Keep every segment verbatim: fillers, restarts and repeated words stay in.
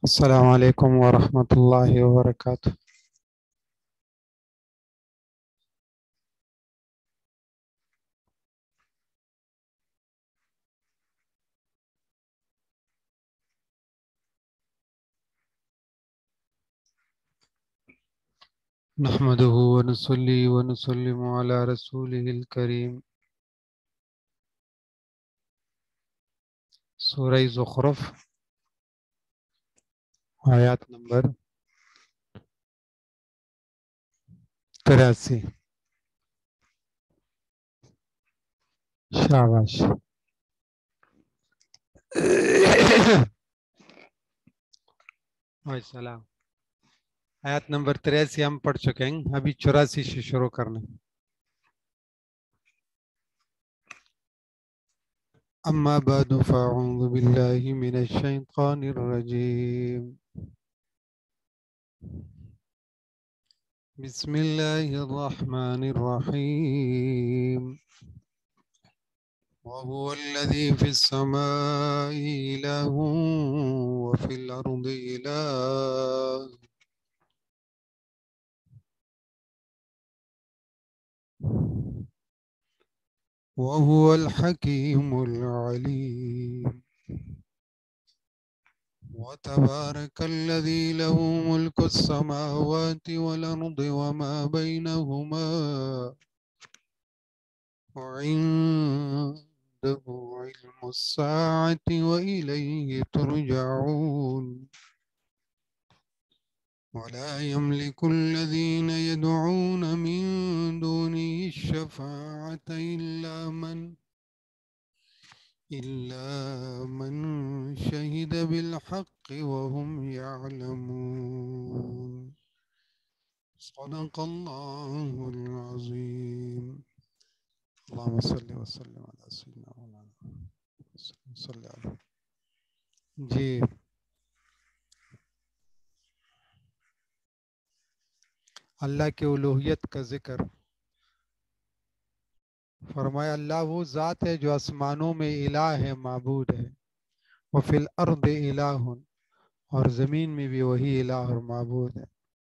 السلام علیکم ورحمۃ اللہ وبرکاتہ۔ نحمده ونصلي ونسلم على رسوله الکریم۔ سورہ زخرف آیات نمبر تراسی۔ شاباش۔ السلام۔ آیات نمبر تراسی ہم پڑھ چکے ہیں، ابھی چوراسی سے شروع کرنا۔ اما بعد فاعوذ باللہ من الشیطان الرجیم، بسم اللہ الرحمن الرحیم۔ وهو الذي في السماء إله وفي الأرض إله وهو الحكيم العليم۔ وتبارك الذي له ملك السماوات والأرض وما بينهما وعنده علم الساعة وإليه ترجعون۔ ولا يملك الذين يدعون من دونه الشفاعة إلا من إلا من شهد بالحق وهم يعلمون۔ صدق الله العظيم۔ اللهم صل وسلم على سيدنا مولانا صلی اللہ علیہ۔ جی اللہ کے الوہیت کا ذکر فرمایا، اللہ وہ ذات ہے جو آسمانوں میں الہ ہے، معبود ہے، وفی الارض الہ، اور زمین میں بھی وہی الہ اور معبود ہے۔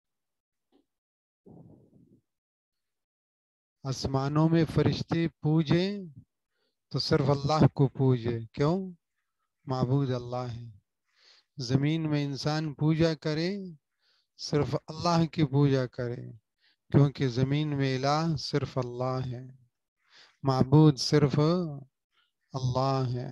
آسمانوں میں فرشتے پوجیں تو صرف اللہ کو پوجے، کیوں؟ معبود اللہ ہے۔ زمین میں انسان پوجا کرے صرف اللہ کی پوجا کرے، کیونکہ زمین میں الہ صرف اللہ ہے، معبود صرف اللہ ہے۔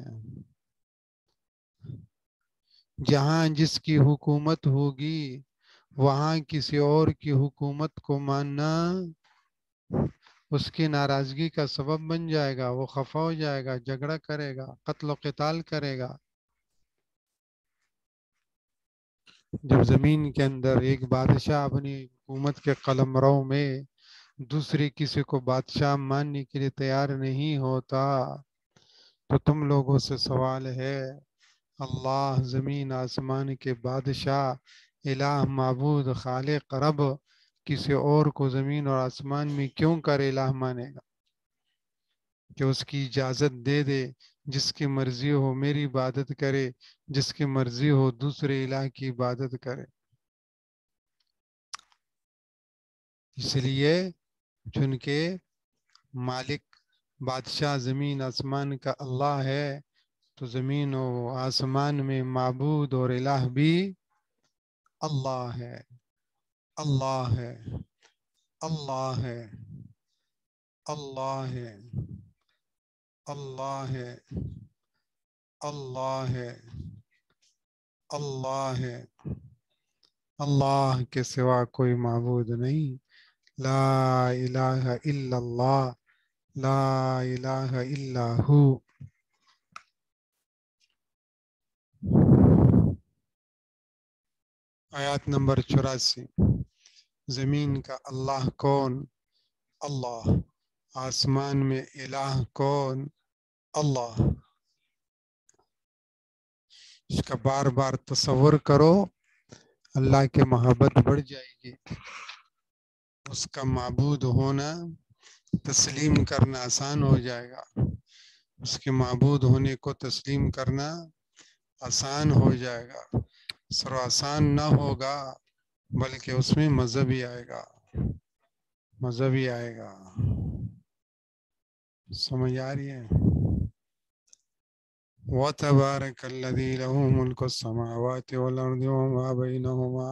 جہاں جس کی حکومت ہوگی وہاں کسی اور کی حکومت کو ماننا اس کی ناراضگی کا سبب بن جائے گا، وہ خفا ہو جائے گا، جھگڑا کرے گا، قتل و قتال کرے گا۔ جب زمین کے اندر ایک بادشاہ اپنی حکومت کے قلمرو میں دوسری کسی کو بادشاہ ماننے کے لیے تیار نہیں ہوتا تو تم لوگوں سے سوال ہے، اللہ زمین آسمان کے بادشاہ، الہ، معبود، خالق، رب کسی اور کو زمین اور آسمان میں کیوں کر الہ مانے گا؟ کہ اس کی اجازت دے دے، جس کی مرضی ہو میری عبادت کرے، جس کی مرضی ہو دوسرے الہ کی عبادت کرے۔ اس لیے چونکہ مالک بادشاہ زمین آسمان کا اللہ ہے تو زمین و آسمان میں معبود اور الہ بھی اللہ ہے، اللہ ہے، اللہ ہے، اللہ ہے، اللہ ہے، اللہ ہے، اللہ ہے۔ اللہ کے سوا کوئی معبود نہیں۔ لا الہ الا اللہ، لا الہ الا ہو۔ آیات نمبر چوراسی۔ زمین کا اللہ کون؟ اللہ۔ آسمان میں الہ کون؟ اللہ۔ اس کا بار بار تصور کرو، اللہ کی محبت بڑھ جائے گی، اس کا معبود ہونا تسلیم کرنا آسان ہو جائے گا، اس کے معبود ہونے کو تسلیم کرنا آسان ہو جائے گا۔ سر آسان نہ ہوگا بلکہ اس میں مزہ بھی آئے گا، مزہ بھی آئے گا. سمجھ آ رہی ہے؟ وَتَبَارَكَ الَّذِي لَهُ مُلْكُ السَّمَاوَاتِ وَالْأَرْضِ وَمَا بَيْنَهُمَا.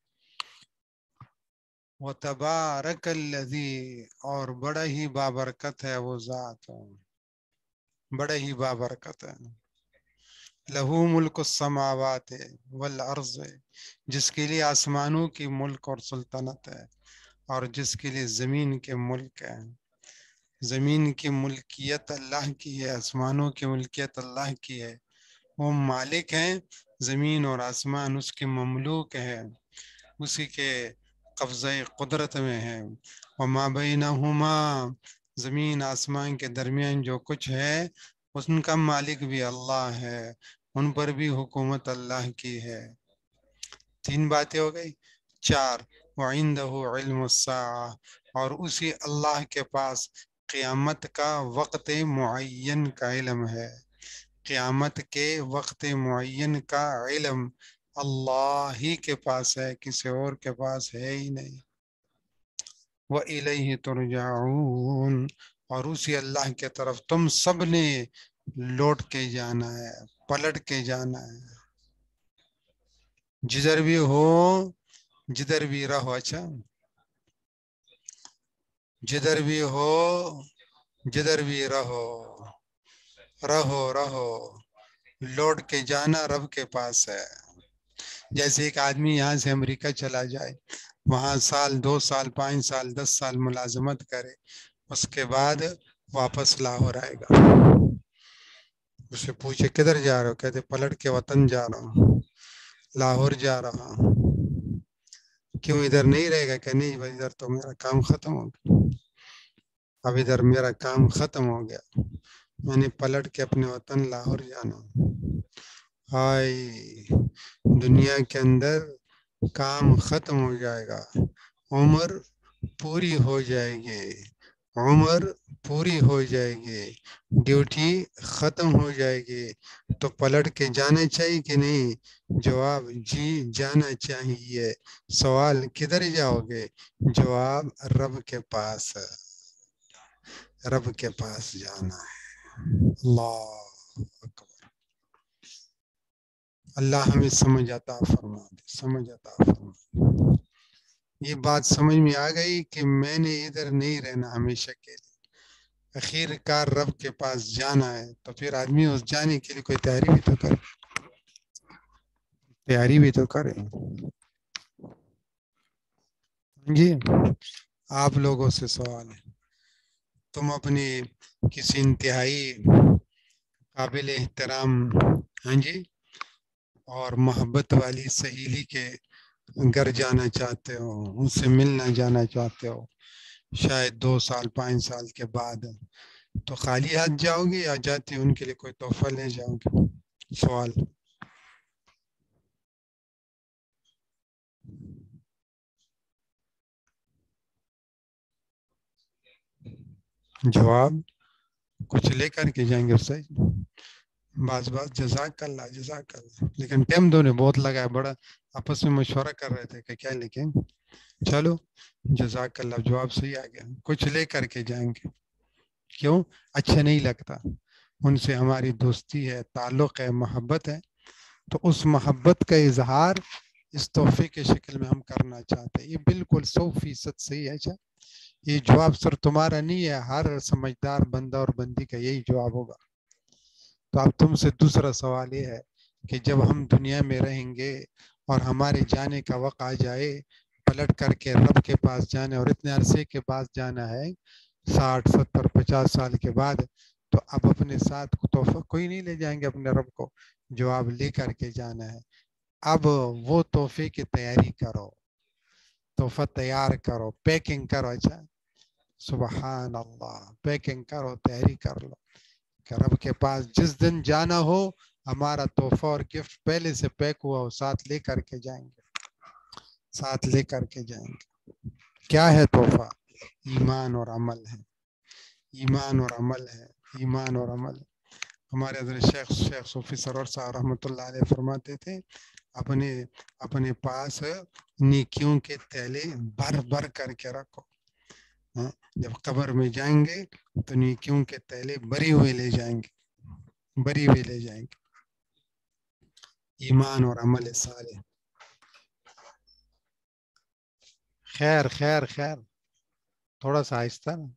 وَتَبَارَكَ الَّذِي، اور بڑا ہی بابرکت ہے وہ ذات، بڑا ہی بابرکت ہے. لہو ملک السماوات والارض، جس کے لیے آسمانوں کی ملک اور سلطنت ہے، اور جس کے لیے زمین کے ملک ہے. زمین کی ملکیت اللہ کی ہے، آسمانوں کی ملکیت اللہ کی ہے. وہ مالک ہیں، زمین اور آسمان اس کے مملوک ہے، اسی کے قبضہ قدرت میں ہے. وما بینہما، زمین آسمان کے درمیان جو کچھ ہے ان کا مالک بھی اللہ ہے، ان پر بھی حکومت اللہ کی ہے. تین باتیں ہو گئی. چار، وَعِندَهُ عِلْمُ السَّاعَةِ، اور اسی اللہ کے پاس قیامت کا وقت معین کا علم ہے. قیامت کے وقت معین کا علم اللہ ہی کے پاس ہے، کسی اور کے پاس ہے ہی نہیں. وَإِلَيْهِ تُرْجَعُونَ، اور اسی اللہ کے طرف تم سب نے لوٹ کے جانا ہے، پلٹ کے جانا ہے. جدھر بھی ہو، جدھر بھی رہو، اچھا جدھر بھی ہو، جدھر بھی رہو، رہو رہو لوٹ کے جانا رب کے پاس ہے. جیسے ایک آدمی یہاں سے امریکہ چلا جائے، وہاں سال دو سال پانچ سال دس سال ملازمت کرے، اس کے بعد واپس لاہور آئے گا. اسے پوچھے کدھر جا رہے ہو، کہتے پلٹ کے وطن جا رہا ہوں، لاہور جا رہا ہوں. کیوں ادھر نہیں رہے گا؟ کہ نہیں بھائی، ادھر تو میرا کام ختم ہو گیا، اب ادھر میرا کام ختم ہو گیا، میں نے پلٹ کے اپنے وطن لاہور جانا. ہائے، دنیا کے اندر کام ختم ہو جائے گا، عمر پوری ہو جائے گی، عمر پوری ہو جائے گی، ڈیوٹی ختم ہو جائے گی، تو پلٹ کے جانا چاہیے کہ نہیں؟ جواب جی جانا چاہیے. سوال کدھر جاؤ گے؟ جواب رب کے پاس، رب کے پاس جانا ہے. اللہ اکبر. اللہ ہمیں سمجھ عطا فرما دے، سمجھ عطا فرما دے. یہ بات سمجھ میں آ گئی کہ میں نے ادھر نہیں رہنا ہمیشہ کے لیے، اخیر کار رب کے پاس جانا ہے. تو پھر آدمی اس جانے کے لیے کوئی تیاری بھی تو کرے، تیاری بھی تو کرے. جی آپ لوگوں سے سوال ہے، تم اپنی کسی انتہائی قابل احترام ہاں جی اور محبت والی سہیلی کے گھر جانا چاہتے ہو، ان سے ملنا جانا چاہتے ہو، شاید دو سال پانچ سال کے بعد، تو خالی ہاتھ جاؤ گے یا جاتے ان کے لیے کوئی تحفہ لے جاؤ گے؟ سوال. جواب کچھ لے کر کے جائیں گے. صحیح، بعض بات جزاک اللہ جزاک اللہ. لیکن ٹائم دو نے بہت لگا ہے، بڑا آپس میں مشورہ کر رہے تھے کہ کیا لکھیں. چلو جزاک اللہ، جواب صحیح آ گیا. کچھ لے کر کے جائیں گے. کیوں؟ اچھا نہیں لگتا، ان سے ہماری دوستی ہے، تعلق ہے، محبت ہے، تو اس محبت کا اظہار اس تحفے کے شکل میں ہم کرنا چاہتے ہیں. یہ بالکل سو فیصد صحیح ہے. اچھا یہ جواب سر تمہارا نہیں ہے، ہر سمجھدار بندہ اور بندی کا یہی جواب ہوگا. تو اب تم سے دوسرا سوال یہ ہے کہ جب ہم دنیا میں رہیں گے اور ہمارے جانے کا وقت آ جائے، پلٹ کر کے رب کے پاس جانا، اور اتنے عرصے کے پاس جانا ہے، ساٹھ ستر پچاس سال کے بعد، تو اب اپنے ساتھ تحفہ کوئی نہیں لے جائیں گے اپنے رب کو. جواب لے کر کے جانا ہے. اب وہ تحفے کی تیاری کرو، تحفہ تیار کرو، پیکنگ کرو. اچھا سبحان اللہ، پیکنگ کرو، تیاری کر لو کہ رب کے پاس جس دن جانا ہو ہمارا تحفہ اور گفٹ پہلے سے پیک ہوا ہو، ساتھ لے کر کے جائیں گے، ساتھ لے کر کے جائیں گے. کیا ہے تحفہ؟ ایمان اور عمل ہے، ایمان اور عمل ہے، ایمان اور عمل ہے. ہمارے حضرت شیخ شیخ صوفی سرور صاحب رحمۃ اللہ علیہ فرماتے تھے اپنے اپنے پاس نیکیوں کے تیلے بھر بھر کر کے رکھو. جب قبر میں جائیں گے تو نیکیوں کے تیلے بری ہوئے لے جائیں گے, بری ہوئے لے جائیں گے. ایمان اور عمل صالح. خیر خیر خیر تھوڑا سا آہستہ نا.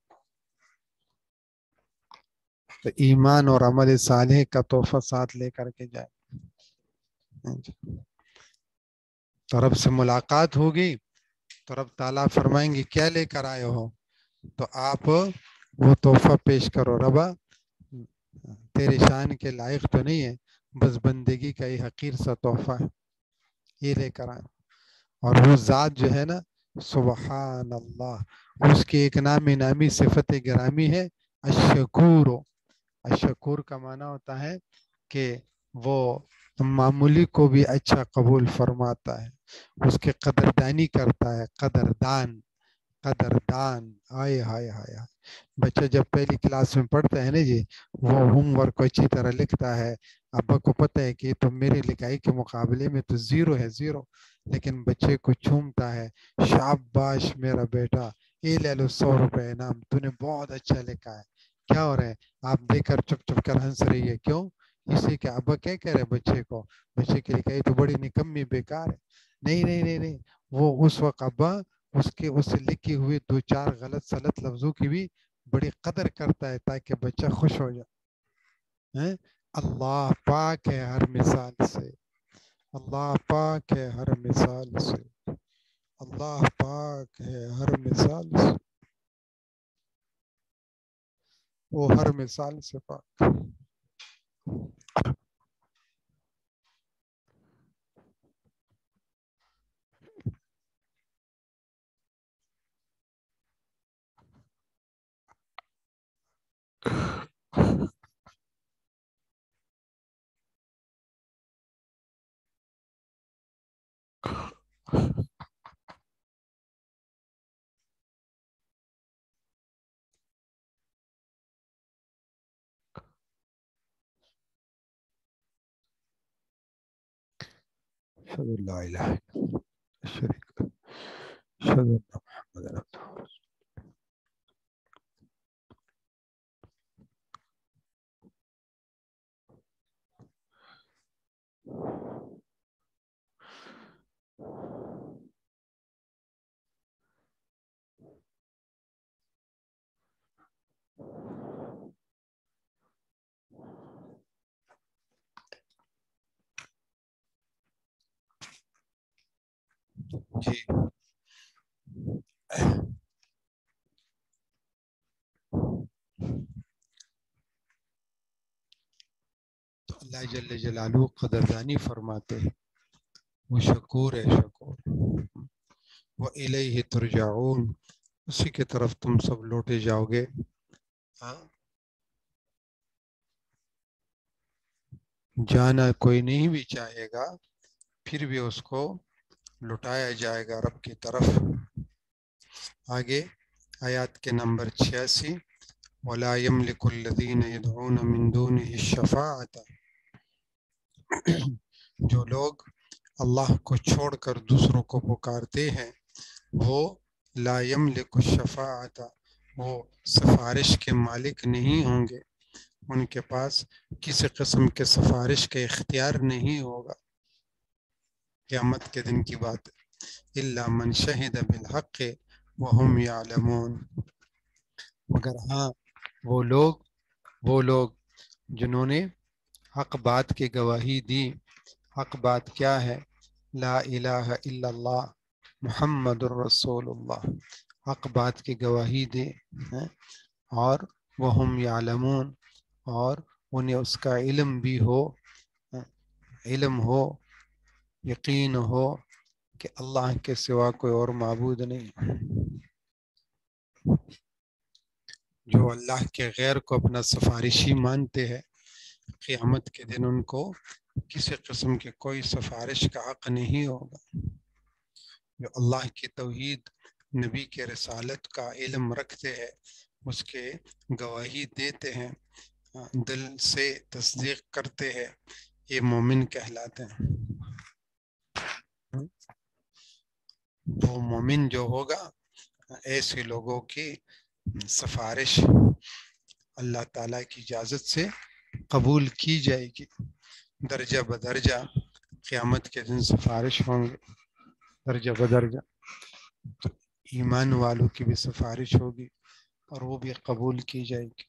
تو ایمان اور عمل صالح کا تحفہ ساتھ لے کر کے جائے. تو رب سے ملاقات ہوگی تو رب تعالیٰ فرمائیں گے کیا لے کر آئے ہو, تو آپ وہ تحفہ پیش کرو. ربا تیرے شان کے لائق تو نہیں ہے, بس بندگی کا یہ حقیر سا تحفہ ہے, یہ لے کر آئے. اور وہ ذات جو ہے نا سبحان اللہ, اس کی ایک نامی نامی صفت گرامی ہے الشکور. الشکور کا معنی ہوتا ہے کہ وہ معمولی کو بھی اچھا قبول فرماتا ہے, اس کے قدردانی کرتا ہے. قدردان قدردان آئے ہائے ہائے. بچہ جب پہلی کلاس میں پڑھتا ہے نا جی, وہ ہوم ورک کو اچھی طرح لکھتا ہے. ابا کو پتہ ہے کہ تو میری لکھائی کے مقابلے میں تو زیرو ہے زیرو, لیکن بچے کو چومتا ہے, شاباش میرا بیٹا, یہ لے لو سو روپے انعام, تو نے بہت اچھا لکھا ہے. کیا ہو رہا ہے, آپ دیکھ کر چپ چپ کر ہنس رہی ہے, کیوں؟ اسی کے ابا کیا کہہ رہے بچے کو, بچے کی لکھائی تو بڑی نکمی بیکار ہے. نہیں نہیں نہیں نہیں, وہ اس وقت ابا اس کے اس سے لکھی ہوئی دو چار غلط سلط لفظوں کی بھی بڑی قدر کرتا ہے تاکہ بچہ خوش ہو جائے. اللہ پاک ہے ہر مثال سے, اللہ پاک ہے ہر مثال سے, اللہ پاک ہے ہر مثال سے, وہ ہر مثال سے پاک. اشهد ان لا اله الا الله شريك له اشهد ان محمدا عبده ورسوله. جی تو اللہ جل جلالہ قدردانی فرماتے ہیں, وہ شکور ہے شکور. وَإِلَيْهِ تُرْجَعُونَ, اسی کی طرف تم سب لوٹے جاؤ گے. ہاں جانا کوئی نہیں بھی چاہے گا پھر بھی اس کو لٹایا جائے گا رب کی طرف. آگے آیات کے نمبر چھیاسی, وَلَا يَمْلِكُ الَّذِينَ يَدْعُونَ مِن دُونِهِ الشَّفَاعَةَ, جو لوگ اللہ کو چھوڑ کر دوسروں کو پکارتے ہیں وہ لا یملک الشفاعۃ, وہ سفارش کے مالک نہیں ہوں گے, ان کے پاس کسی قسم کے سفارش کا اختیار نہیں ہوگا. قیامت کے دن کی بات ہے. الا من شہد بالحق وهم یعلمون, مگر ہاں وہ لوگ وہ لوگ جنہوں نے حق بات کی گواہی دی. حق بات کیا ہے؟ لا الہ الا اللہ محمد الرسول اللہ, حق بات کی گواہی دے اور وہم یعلمون, اور انہیں اس کا علم بھی ہو, علم ہو, یقین ہو کہ اللہ کے سوا کوئی اور معبود نہیں. جو اللہ کے غیر کو اپنا سفارشی مانتے ہیں, قیامت کے دن ان کو کسی قسم کے کوئی سفارش کا حق نہیں ہوگا. جو اللہ کی توحید, نبی کے رسالت کا علم رکھتے ہیں, اس کے گواہی دیتے ہیں, دل سے تصدیق کرتے ہیں یہ مومن کہلاتے ہیں. وہ مومن جو ہوگا ایسے لوگوں کی سفارش اللہ تعالیٰ کی اجازت سے قبول کی جائے گی. درجہ بدرجہ قیامت کے دن سفارش ہوں گے درجہ بدرجہ. تو ایمان والوں کی بھی سفارش ہوگی اور وہ بھی قبول کی جائے گی.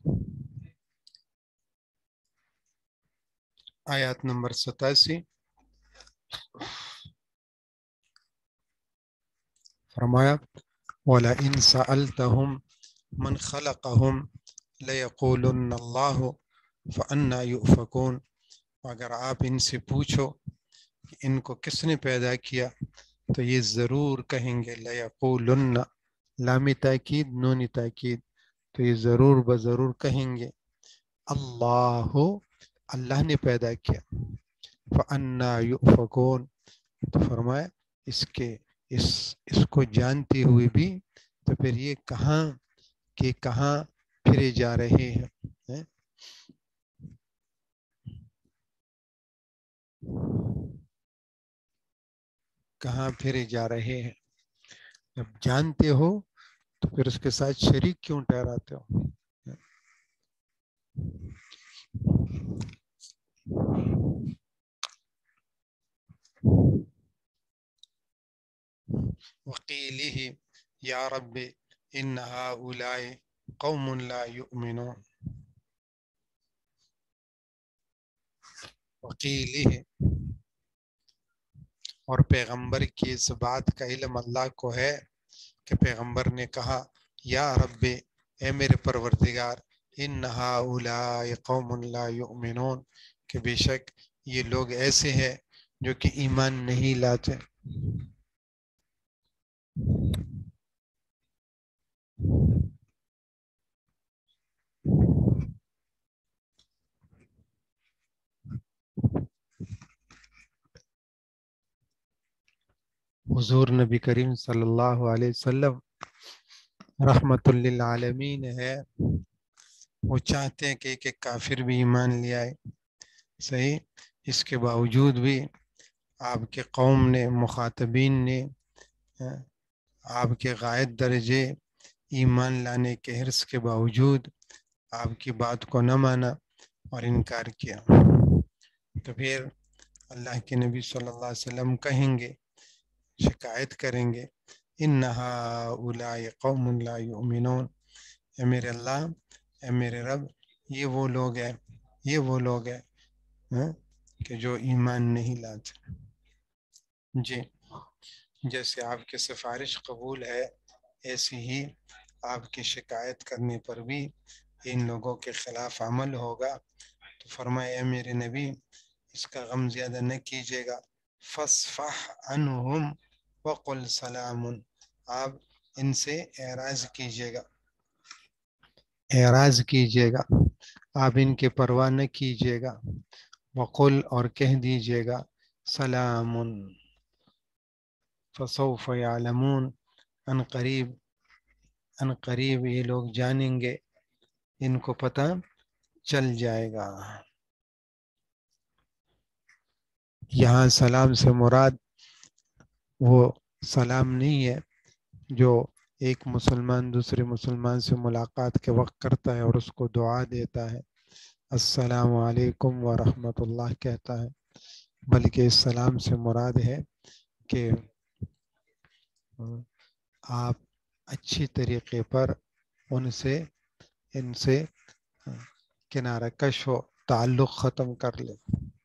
آیات نمبر ستاسی فرمایا وَلَئِن سَأَلْتَهُمْ مَنْ خَلَقَهُمْ لَيَقُولُنَّ اللَّهُ فَأَنَّى يُؤْفَكُونَ. اگر آپ ان سے پوچھو کہ ان کو کس نے پیدا کیا تو یہ ضرور کہیں گے لَيَقُولُنَّ لام تاکید نون تاکید تو یہ ضرور بضرور کہیں گے اللہ اللہ نے پیدا کیا. فَأَنَّى يُؤْفَكُونَ تو فرمایا اس کے اس اس کو جانتے ہوئے بھی تو پھر یہ کہاں کہ کہاں پھرے جا رہے ہیں. کہاں پھرے جا رہے ہیں. جب جانتے ہو تو پھر اس کے ساتھ شریک کیوں ٹھہراتے ہو. وقیلہ یا رب ان ہؤلاء قوم لا یؤمنون. وقیلہ اور پیغمبر کی اس بات کا علم اللہ کو ہے کہ پیغمبر نے کہا یا رب اے میرے پروردگار ان ہؤلاء قوم لا یؤمنون کہ بے شک یہ لوگ ایسے ہیں جو کہ ایمان نہیں لاتے. حضور نبی کریم صلی اللہ علیہ وسلم رحمت للعالمین ہے. وہ چاہتے ہیں کہ ایک ایک کافر بھی ایمان لے آئے. صحیح. اس کے باوجود بھی آپ کے قوم نے مخاطبین نے آپ کے غائب درجے ایمان لانے کے حرص کے باوجود آپ کی بات کو نہ مانا اور انکار کیا. تو پھر اللہ کے نبی صلی اللہ علیہ وسلم کہیں گے شکایت کریں گے ان ہؤلاء قوم لا یؤمنون اے میرے اللہ اے میرے رب یہ وہ لوگ ہیں یہ وہ لوگ ہیں کہ جو ایمان نہیں لاتے. جی جیسے آپ کی سفارش قبول ہے ایسی ہی آپ کی شکایت کرنے پر بھی ان لوگوں کے خلاف عمل ہوگا. تو فرمائے اے میرے نبی اس کا غم زیادہ نہ کیجیے گا. فاصفح عنہم وقل سلام آپ ان سے اعراض کیجیے گا اعراض کیجیے گا آپ ان کے پرواہ نہ کیجیے گا. وقل اور کہہ دیجیے گا سلام فسوف یعلمون ان قریب ان قریب یہ لوگ جانیں گے ان کو پتہ چل جائے گا. یہاں سلام سے مراد وہ سلام نہیں ہے جو ایک مسلمان دوسرے مسلمان سے ملاقات کے وقت کرتا ہے اور اس کو دعا دیتا ہے السلام علیکم ورحمۃ اللہ کہتا ہے، بلکہ اس سلام سے مراد ہے کہ آپ اچھی طریقے پر ان سے ان سے کنارہ کش ہو تعلق ختم کر لیں.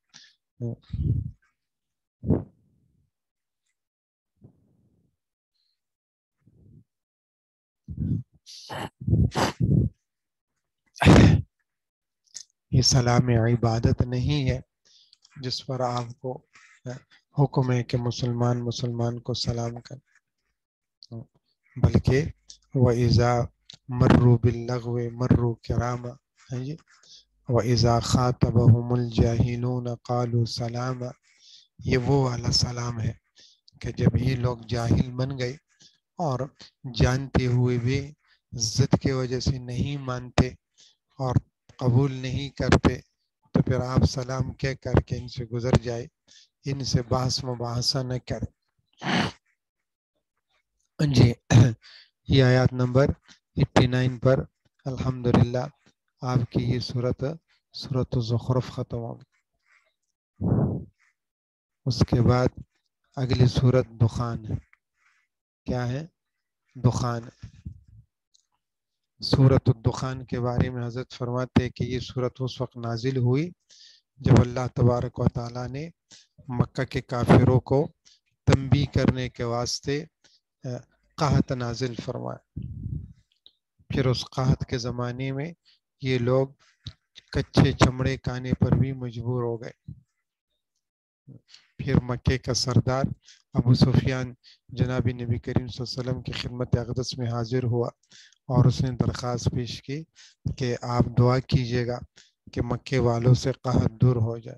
یہ سلام عبادت نہیں ہے جس پر آپ کو حکم ہے کہ مسلمان مسلمان کو سلام کر، بلکہ وَإِذَا مَرُّوا بِاللَّغْوِ مَرُّوا كِرَامًا ہے جی وَإِذَا خَاطَبَهُمُ الْجَاهِلُونَ قَالُوا سَلَامًا. یہ وہ والا سلام ہے کہ جب یہ لوگ جاہل بن گئے اور جانتے ہوئے بھی ضد کی وجہ سے نہیں مانتے اور قبول نہیں کرتے تو پھر آپ سلام کہہ کر کے ان سے گزر جائے، ان سے بحث مباحثہ نہ کرے۔ جی یہ آیات نمبر نناسی پر الحمدللہ آپ کی یہ صورت سورۃ الزخرف ختم ہو گئی۔ اس کے بعد اگلی صورت دخان ہے۔ کیا ہے؟ دخان۔ سورۃ الدخان کے بارے میں حضرت فرماتے ہیں کہ یہ صورت اس وقت نازل ہوئی جب اللہ تبارک و تعالیٰ نے مکہ کے کافروں کو تنبیہ کرنے کے واسطے قحط نازل فرمایا۔ پھر اس قحط کے زمانے میں یہ لوگ کچے چمڑے کھانے پر بھی مجبور ہو گئے۔ پھر مکے کا سردار ابو سفیان جناب نبی کریم صلی اللہ علیہ وسلم کی خدمت اقدس میں حاضر ہوا اور اس نے درخواست پیش کی کہ آپ دعا کیجیے گا کہ مکے والوں سے قحط دور ہو جائے۔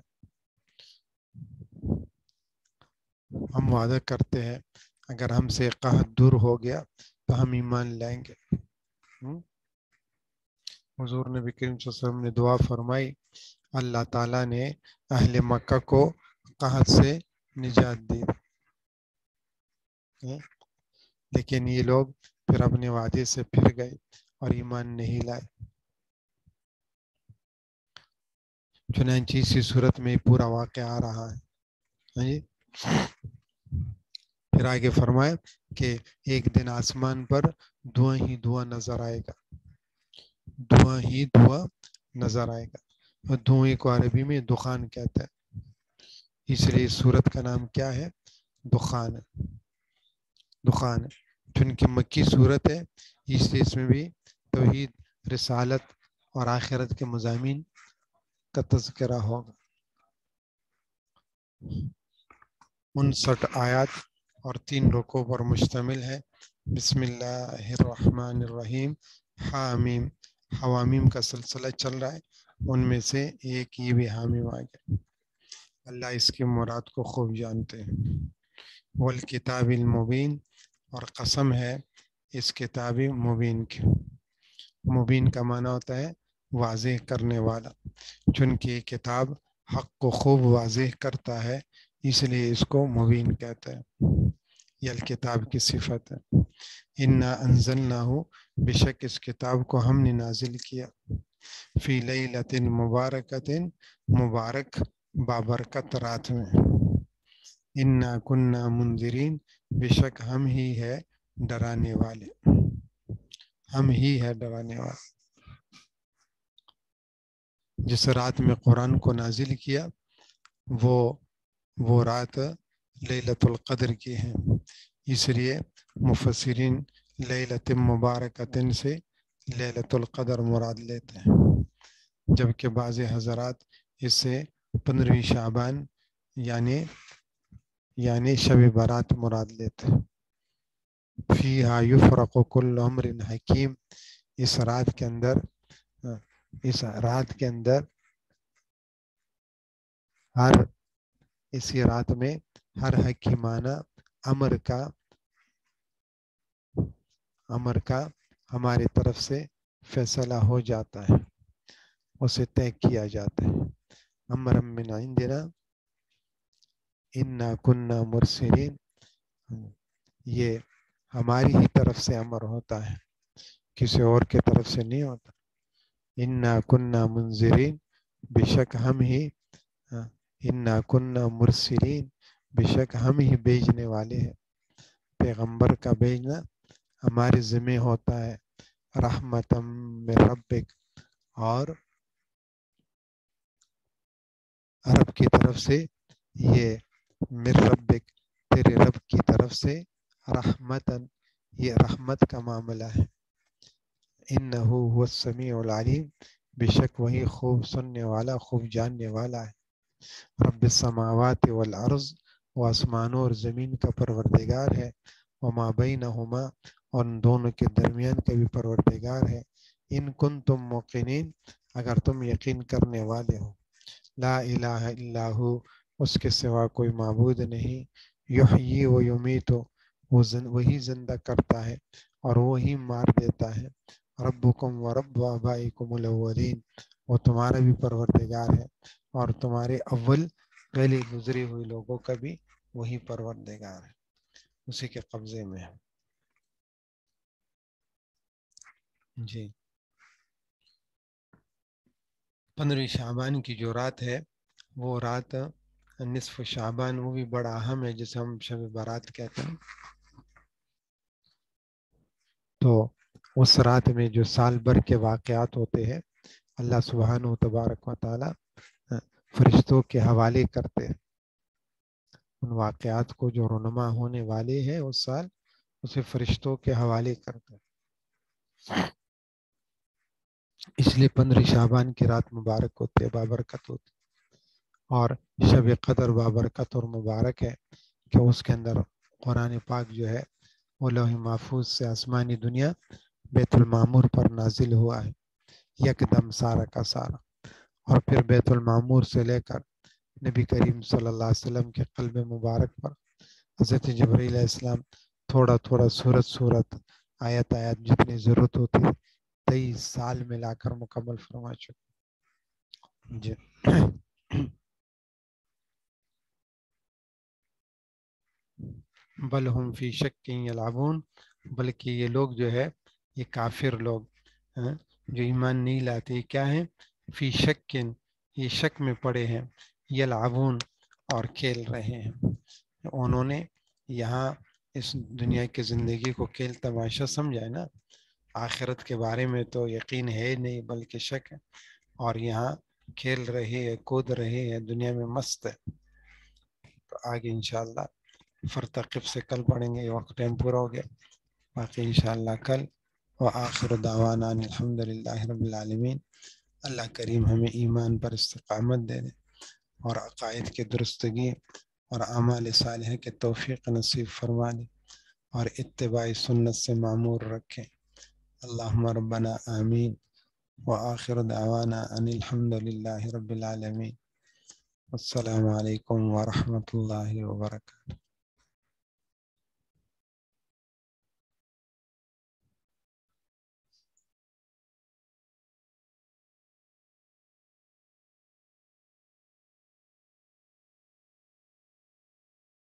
ہم وعدہ کرتے ہیں اگر ہم سے قحط دور ہو گیا تو ہم ایمان لائیں گے۔ حضور نبی کریم صلی اللہ علیہ وسلم نے دعا فرمائی، اللہ تعالیٰ نے اہل مکہ کو قحط سے نجات دی، لیکن یہ لوگ پھر اپنے وعدے سے پھر گئے اور ایمان نہیں لائے۔ چنانچہ اسی صورت میں پورا واقعہ آ رہا ہے۔ پھر آگے فرمایا کہ ایک دن آسمان پر دھواں ہی دھواں نظر آئے گا، دھواں ہی دھواں نظر آئے گا، اور دھوئیں کو عربی میں دخان کہتا ہے، اس لیے سورت کا نام کیا ہے؟ دخان۔ دخان چونکہ مکی صورت ہے اس لیے اس میں بھی توحید، رسالت اور آخرت کے مضامین کا تذکرہ ہوگا۔ انسٹھ آیات اور تین رکوع پر مشتمل ہے۔ بسم اللہ الرحمن الرحیم۔ حامیم، حوامیم کا سلسلہ چل رہا ہے، ان میں سے ایک یہ بھی حامیم آ گیا۔ اللہ اس کی مراد کو خوب جانتے ہیں۔ والکتاب المبین، اور قسم ہے اس کتاب مبین کی۔ مبین کا معنی ہوتا ہے واضح کرنے والا، چونکہ یہ کتاب حق کو خوب واضح کرتا ہے اس لیے اس کو مبین کہتے ہیں۔ یہ الکتاب کی صفت ہے۔ انا انزلناہ، بے شک اس کتاب کو ہم نے نازل کیا، فی لیلۃ مبارکۃ، مبارک بابرکت رات میں۔ انا کننا منذرین، بے شک ہم ہی ہے ڈرانے والے، ہم ہی ہے ڈرانے والے۔ جس رات میں قرآن کو نازل کیا وہ وہ رات لیلۃ القدر کی ہے، اس لیے مفسرین لیلۃ مبارکۃ سے لیلۃ القدر مراد لیتے ہیں، جبکہ بعض حضرات اس سے پندرہویں شعبان یعنی یعنی شب برات مراد لیتے ہیں۔ فیہا یفرق کل امر حکیم، اس رات کے اندر اس رات کے اندر ہر اسی رات میں ہر حکیمانہ امر کا امر کا ہماری طرف سے فیصلہ ہو جاتا ہے، اسے طے کیا جاتا ہے۔ امر من عندنا انا کننا مرسلین، یہ ہماری ہی طرف سے امر ہوتا ہے، کسی اور کے طرف سے نہیں ہوتا۔ انا کننا منذرین، بے شک ہم ہی انا کننا مرسلین، بے شک ہم ہی بھیجنے والے ہیں۔ پیغمبر کا بھیجنا ہمارے ذمہ ہوتا ہے، رحمتم من ربک، اور رب کی طرف سے، یہ من ربک تیرے رب کی طرف سے، رحمتن یہ رحمت کا معاملہ ہے۔ انہ هو السمیع العلیم، بے شک وہی خوب سننے والا خوب جاننے والا ہے۔ رب السماوات والارض، وہ آسمانوں اور زمین کا پروردگار ہے، وما بینہما، اور ان دونوں کے درمیان کا بھی پروردگار ہے۔ ان کنتم موقنین، اگر تم یقین کرنے والے ہو۔ لا الہ الا ہو، اس کے سوا کوئی معبود نہیں۔ یحیی و یمیت، وہی زندہ کرتا ہے اور وہی مار دیتا ہے۔ ربکم و رب آبائکم الاولین، وہ تمہارا بھی پروردگار ہے، اور تمہارے اول پہلے گزری ہوئی لوگوں کا بھی وہی پروردگار ہے، اسی کے قبضے میں ہے۔ جی، پندرہویں شعبان کی جو رات ہے وہ رات نصف شعبان، وہ بھی بڑا اہم ہے، جسے ہم شب برات کہتے ہیں۔ تو اس رات میں جو سال بھر کے واقعات ہوتے ہیں اللہ سبحانہ و تبارک و تعالی فرشتوں کے حوالے کرتے ہیں، ان واقعات کو جو رونما ہونے والے ہیں اس سال، اسے فرشتوں کے حوالے کرتے ہیں۔ اس لیے پندرہ شعبان کی رات مبارک ہوتی ہے، بابرکت ہوتی ہے، اور شب قدر بابرکت اور مبارک ہے کہ اس کے اندر قرآن پاک جو ہے وہ لوح محفوظ سے آسمانی دنیا بیت المعمور پر نازل ہوا ہے، یکدم سارا کا سارا، اور پھر بیت المعمور سے لے کر نبی کریم صلی اللہ علیہ وسلم کے قلب مبارک پر حضرت جبرائیل علیہ السلام تھوڑا تھوڑا صورت صورت آیت آیت جتنی ضرورت ہوتی ہے تیئیس سال میں لا کر مکمل فرما چکے۔ جی بل ہم فی شک یلعبون، بلکہ یہ لوگ جو ہے یہ کافر لوگ ہیں جو ایمان نہیں لاتے، کیا ہیں؟ فی شک، یہ شک میں پڑے ہیں، یلعبون، اور کھیل رہے ہیں۔ انہوں نے یہاں اس دنیا کی زندگی کو کھیل تماشا سمجھا ہے نا، آخرت کے بارے میں تو یقین ہے نہیں بلکہ شک ہے، اور یہاں کھیل رہے ہیں، کود رہے ہیں، دنیا میں مست ہے۔ تو آگے انشاءاللہ فرتقب سے کل پڑھیں گے، وقت ٹائم پورا ہو گیا، باقی انشاءاللہ کل۔ وآخر دعوانا ان الحمدللہ رب العالمین۔ اللہ کریم ہمیں ایمان پر استقامت دے دے، اور عقائد کی درستگی اور اعمال صالحہ کے توفیق نصیب فرما دے، اور اتباع سنت سے معمور رکھیں۔ اللہم ربنا آمین، وآخر دعوانا ان الحمدللہ رب العالمین۔ السلام علیکم ورحمۃ اللہ وبرکاتہ۔